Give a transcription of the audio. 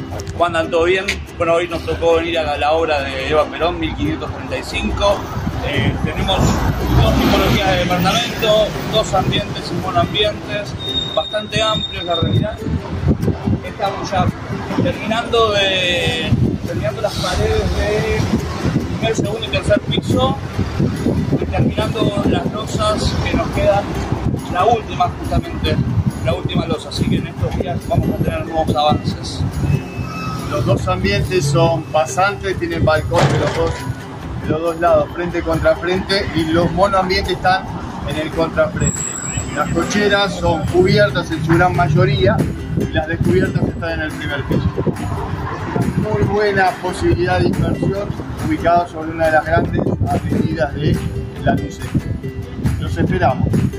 ¿Cómo andan? ¿Todo bien? Bueno, hoy nos tocó venir a la obra de Eva Perón, 1535. Tenemos dos tipologías de departamento, dos ambientes y monoambientes, bastante amplios la realidad. Estamos ya terminando las paredes de primer, segundo y tercer piso y terminando las losas que nos quedan, la última justamente, la última losa, así que en estos días vamos a tener nuevos avances. Los dos ambientes son pasantes, tienen balcón de los dos lados, frente contra frente, y los monoambientes están en el contrafrente. Las cocheras son cubiertas en su gran mayoría y las descubiertas están en el primer piso. Muy buena posibilidad de inversión, ubicado sobre una de las grandes avenidas de La Lucena. Los esperamos.